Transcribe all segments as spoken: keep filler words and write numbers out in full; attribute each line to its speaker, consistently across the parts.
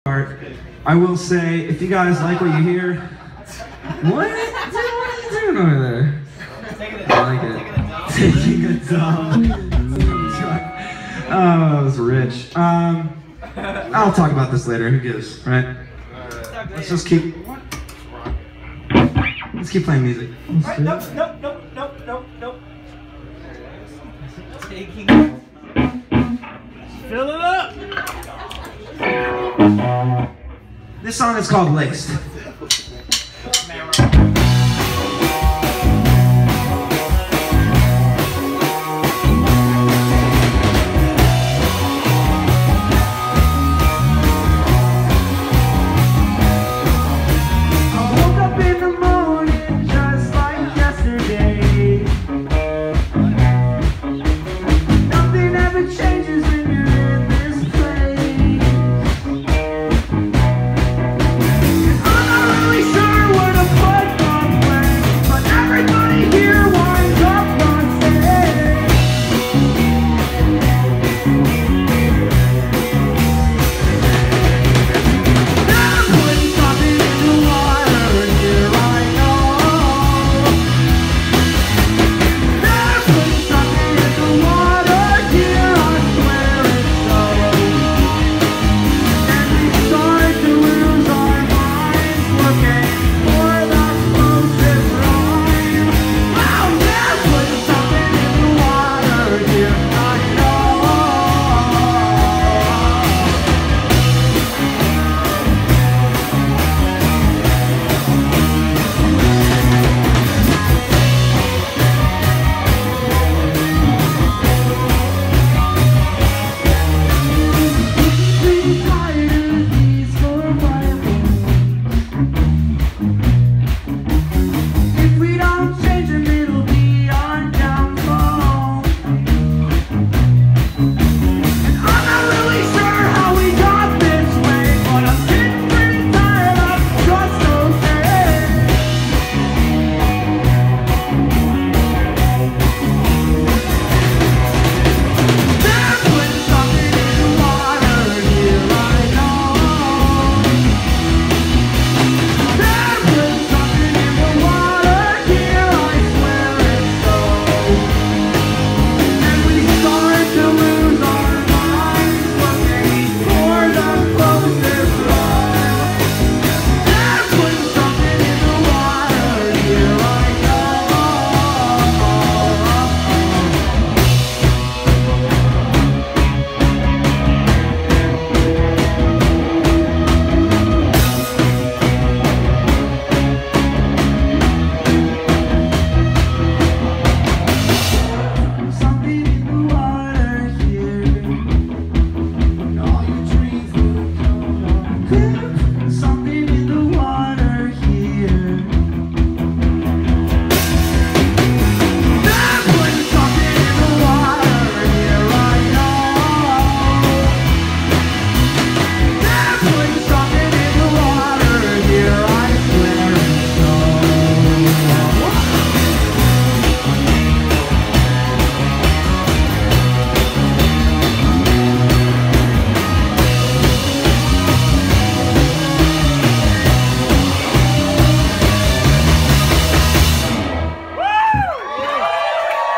Speaker 1: I will say, if you guys like what you hear, what? Dude, what are you doing over there? I like it. Taking a dump. Oh, that was rich. Um, I'll talk about this later. Who gives, right? Let's just keep. Let's keep playing music.
Speaker 2: Right, nope, nope, nope, nope, nope, nope. Taking. Fill it up.
Speaker 1: This song is called Laced.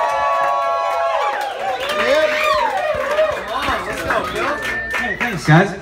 Speaker 1: Guys.